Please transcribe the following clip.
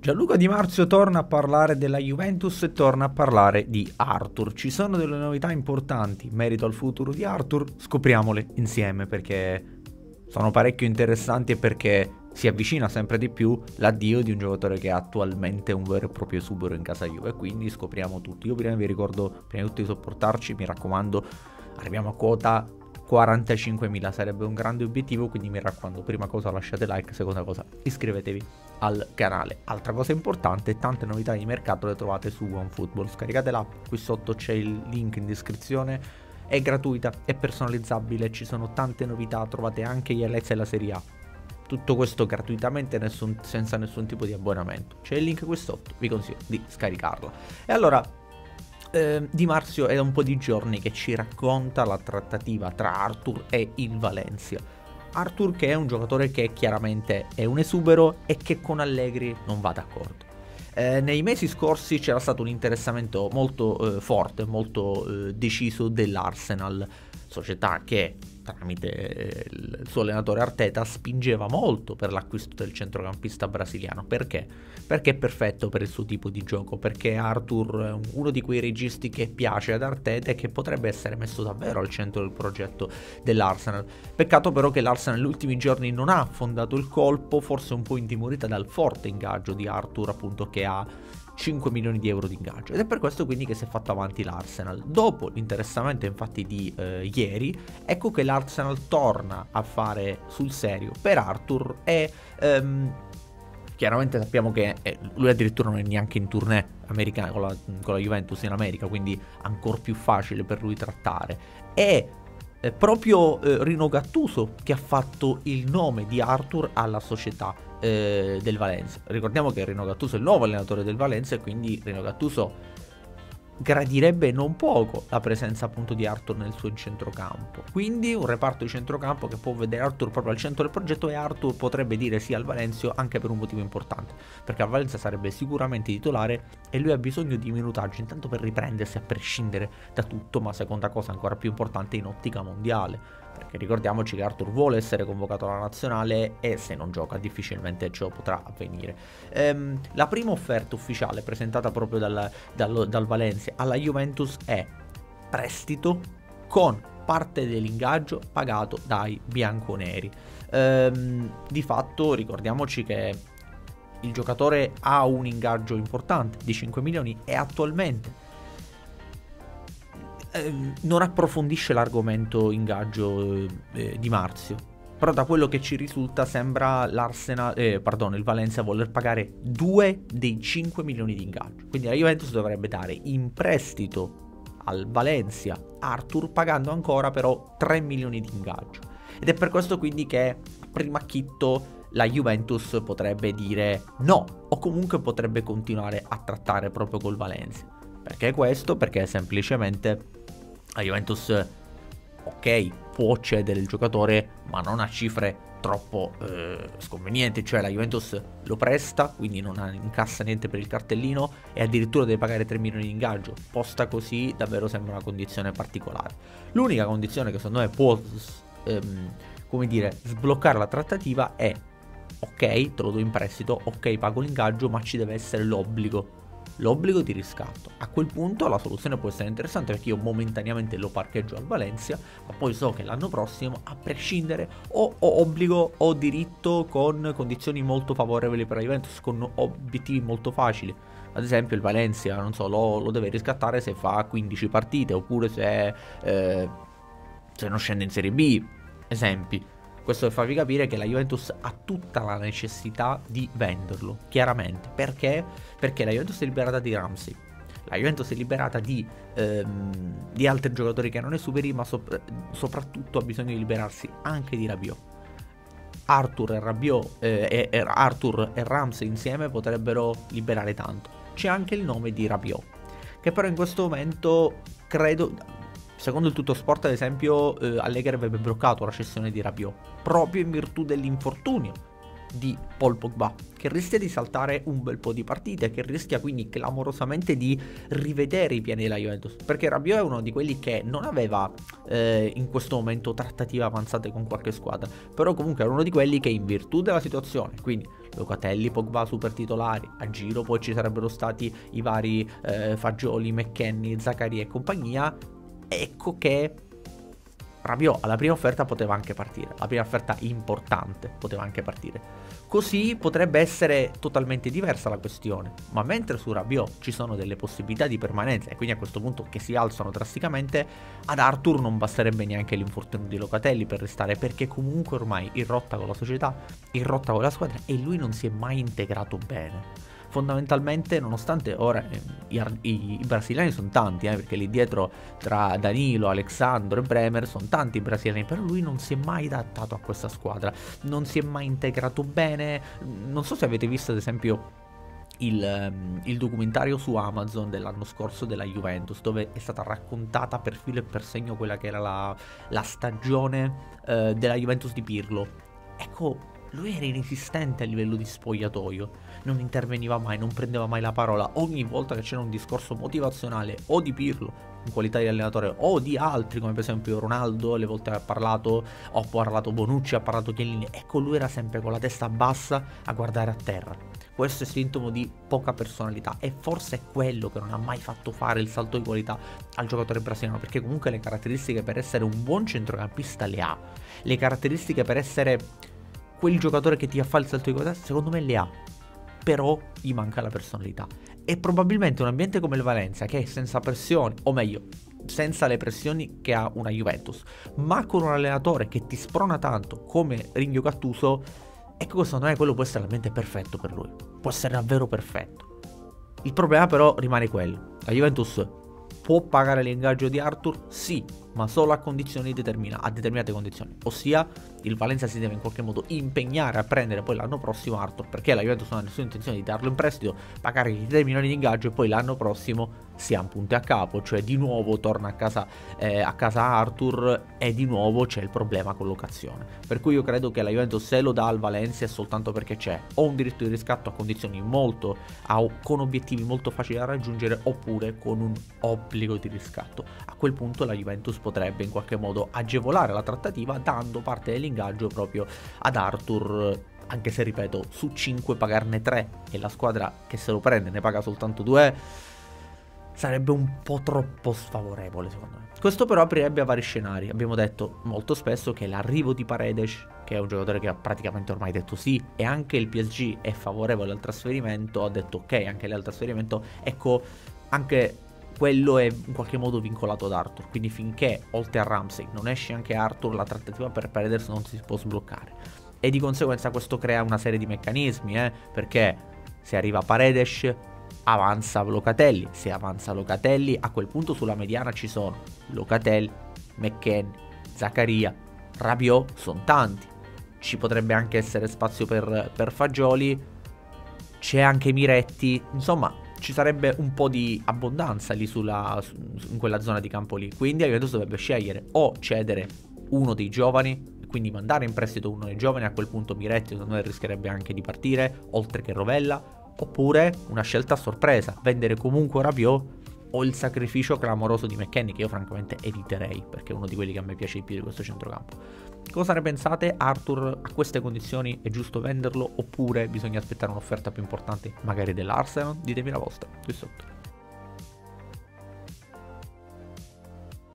Gianluca Di Marzio torna a parlare della Juventus e torna a parlare di Arthur. Ci sono delle novità importanti in merito al futuro di Arthur? Scopriamole insieme perché sono parecchio interessanti e perché si avvicina sempre di più l'addio di un giocatore che è attualmente un vero e proprio esubero in casa Juve, e quindi scopriamo tutto. Io prima vi ricordo, prima di tutto, di supportarci, mi raccomando, arriviamo a quota 45.000, sarebbe un grande obiettivo, quindi mi raccomando, prima cosa lasciate like, seconda cosa iscrivetevi al canale. Altra cosa importante, tante novità di mercato le trovate su OneFootball, scaricate l'app, qui sotto c'è il link in descrizione, è gratuita, è personalizzabile, ci sono tante novità, trovate anche gli highlights della Serie A, tutto questo gratuitamente, senza nessun tipo di abbonamento. C'è il link qui sotto, vi consiglio di scaricarlo. E allora Di Marzio è da un po' di giorni che ci racconta la trattativa tra Arthur e il Valencia. Arthur, che è un giocatore che chiaramente è un esubero e che con Allegri non va d'accordo. Nei mesi scorsi c'era stato un interessamento molto forte, molto deciso dell'Arsenal, società che tramite il suo allenatore Arteta spingeva molto per l'acquisto del centrocampista brasiliano. Perché? Perché è perfetto per il suo tipo di gioco, perché Arthur è uno di quei registi che piace ad Arteta e che potrebbe essere messo davvero al centro del progetto dell'Arsenal. Peccato però che l'Arsenal negli ultimi giorni non ha affondato il colpo, forse un po' intimorita dal forte ingaggio di Arthur, appunto, che ha 5 milioni di euro di ingaggio, ed è per questo quindi che si è fatto avanti l'Arsenal. Dopo l'interessamento infatti di ieri, ecco che l'Arsenal torna a fare sul serio per Arthur e chiaramente sappiamo che lui addirittura non è neanche in tournée americana con la Juventus in America, quindi ancora più facile per lui trattare. E proprio Rino Gattuso che ha fatto il nome di Arthur alla società del Valencia. Ricordiamo che Rino Gattuso è il nuovo allenatore del Valencia e quindi Rino Gattuso gradirebbe non poco la presenza appunto di Arthur nel suo centrocampo. Quindi un reparto di centrocampo che può vedere Arthur proprio al centro del progetto, e Arthur potrebbe dire sì al Valencia anche per un motivo importante, perché al Valencia sarebbe sicuramente titolare e lui ha bisogno di minutaggi, intanto per riprendersi a prescindere da tutto, ma seconda cosa ancora più importante in ottica mondiale, perché ricordiamoci che Arthur vuole essere convocato alla nazionale e se non gioca difficilmente ciò potrà avvenire. La prima offerta ufficiale presentata proprio dal Valencia alla Juventus è prestito con parte dell'ingaggio pagato dai bianconeri. Di fatto ricordiamoci che il giocatore ha un ingaggio importante di 5 milioni e attualmente non approfondisce l'argomento ingaggio Di Marzio, però da quello che ci risulta sembra il Valencia voler pagare 2 dei 5 milioni di ingaggio, quindi la Juventus dovrebbe dare in prestito al Valencia Arthur pagando ancora però 3 milioni di ingaggio, ed è per questo quindi che a primo acchitto la Juventus potrebbe dire no, o comunque potrebbe continuare a trattare proprio col Valencia. Perché questo? Perché semplicemente la Juventus, ok, può cedere il giocatore, ma non a cifre troppo sconvenienti, cioè la Juventus lo presta, quindi non incassa niente per il cartellino e addirittura deve pagare 3 milioni di ingaggio. Posta così davvero sembra una condizione particolare. L'unica condizione che secondo me può come dire, sbloccare la trattativa è ok, te lo do in prestito, ok, pago l'ingaggio, ma ci deve essere l'obbligo di riscatto. A quel punto la soluzione può essere interessante, perché io momentaneamente lo parcheggio al Valencia, ma poi so che l'anno prossimo, a prescindere, ho obbligo o diritto con condizioni molto favorevoli per la Juventus, con obiettivi molto facili. Ad esempio il Valencia, non so, lo deve riscattare se fa 15 partite, oppure se non scende in Serie B, esempi. Questo per farvi capire che la Juventus ha tutta la necessità di venderlo, chiaramente. Perché? Perché la Juventus è liberata di Ramsey, la Juventus è liberata di altri giocatori che non è superi, ma soprattutto ha bisogno di liberarsi anche di Rabiot. Arthur e Ramsey insieme potrebbero liberare tanto. C'è anche il nome di Rabiot, che però in questo momento credo... Secondo il Tuttosport, ad esempio, Allegri avrebbe bloccato la cessione di Rabiot proprio in virtù dell'infortunio di Paul Pogba, che rischia di saltare un bel po' di partite, che rischia quindi clamorosamente di rivedere i piani della Juventus, perché Rabiot è uno di quelli che non aveva in questo momento trattative avanzate con qualche squadra, però comunque è uno di quelli che in virtù della situazione, quindi Locatelli, Pogba super titolari, a giro poi ci sarebbero stati i vari Fagioli, McKennie, Zaccaria e compagnia. Ecco che Rabiot alla prima offerta poteva anche partire, la prima offerta importante poteva anche partire. Così potrebbe essere totalmente diversa la questione, ma mentre su Rabiot ci sono delle possibilità di permanenza e quindi a questo punto che si alzano drasticamente, ad Arthur non basterebbe neanche l'infortunio di Locatelli per restare, perché comunque ormai in rotta con la società, in rotta con la squadra, e lui non si è mai integrato bene. Fondamentalmente, nonostante ora i brasiliani sono tanti, perché lì dietro tra Danilo, Alexandro e Bremer sono tanti i brasiliani, però lui non si è mai adattato a questa squadra, non si è mai integrato bene. Non so se avete visto ad esempio il documentario su Amazon dell'anno scorso della Juventus, dove è stata raccontata per filo e per segno quella che era la stagione della Juventus di Pirlo. Ecco, lui era inesistente a livello di spogliatoio, non interveniva mai, non prendeva mai la parola. Ogni volta che c'era un discorso motivazionale o di Pirlo in qualità di allenatore o di altri, come per esempio Ronaldo, le volte ha parlato, o ha parlato Bonucci, ha parlato Chiellini, ecco, lui era sempre con la testa bassa a guardare a terra. Questo è sintomo di poca personalità, e forse è quello che non ha mai fatto fare il salto di qualità al giocatore brasiliano, perché comunque le caratteristiche per essere un buon centrocampista le ha, le caratteristiche per essere quel giocatore che ti fa il salto di qualità secondo me le ha, però gli manca la personalità. E probabilmente un ambiente come il Valencia, che è senza pressioni, o meglio senza le pressioni che ha una Juventus, ma con un allenatore che ti sprona tanto come Ringhio Gattuso, ecco, secondo me quello può essere l'ambiente perfetto per lui, può essere davvero perfetto. Il problema però rimane quello: la Juventus può pagare l'ingaggio di Arthur? Sì, ma solo a condizioni a determinate condizioni. Ossia, il Valencia si deve in qualche modo impegnare a prendere poi l'anno prossimo Arthur, perché la Juventus non ha nessuna intenzione di darlo in prestito, pagare i 3 milioni di ingaggio e poi l'anno prossimo siamo punti a capo, cioè di nuovo torna a casa Arthur e di nuovo c'è il problema collocazione. Per cui io credo che la Juventus, se lo dà al Valencia, è soltanto perché c'è o un diritto di riscatto a condizioni con obiettivi molto facili da raggiungere, oppure con un obbligo di riscatto. A quel punto la Juventus potrebbe in qualche modo agevolare la trattativa dando parte dell'ingaggio proprio ad Arthur, anche se, ripeto, su 5 pagarne 3 e la squadra che se lo prende ne paga soltanto 2 sarebbe un po' troppo sfavorevole secondo me. Questo però aprirebbe a vari scenari. Abbiamo detto molto spesso che l'arrivo di Paredes, che è un giocatore che ha praticamente ormai detto sì, e anche il PSG è favorevole al trasferimento, ha detto ok anche lei al trasferimento, ecco, anche quello è in qualche modo vincolato ad Arthur, quindi finché oltre a Ramsey non esce anche Arthur, la trattativa per Paredes non si può sbloccare, e di conseguenza questo crea una serie di meccanismi, perché se arriva Paredes avanza Locatelli, se avanza Locatelli a quel punto sulla mediana ci sono Locatelli, McKennie, Zaccaria, Rabiot, sono tanti, ci potrebbe anche essere spazio per Fagioli, c'è anche Miretti, insomma ci sarebbe un po' di abbondanza lì in quella zona di campo lì. Quindi la Juventus dovrebbe scegliere o cedere uno dei giovani, quindi mandare in prestito uno dei giovani, a quel punto Miretti secondo me rischierebbe anche di partire, oltre che Rovella, oppure una scelta a sorpresa, vendere comunque Rabiot o il sacrificio clamoroso di McKennie, che io francamente eviterei, perché è uno di quelli che a me piace di più di questo centrocampo. Cosa ne pensate? Arthur a queste condizioni è giusto venderlo, oppure bisogna aspettare un'offerta più importante, magari dell'Arsenal? Ditemi la vostra qui sotto.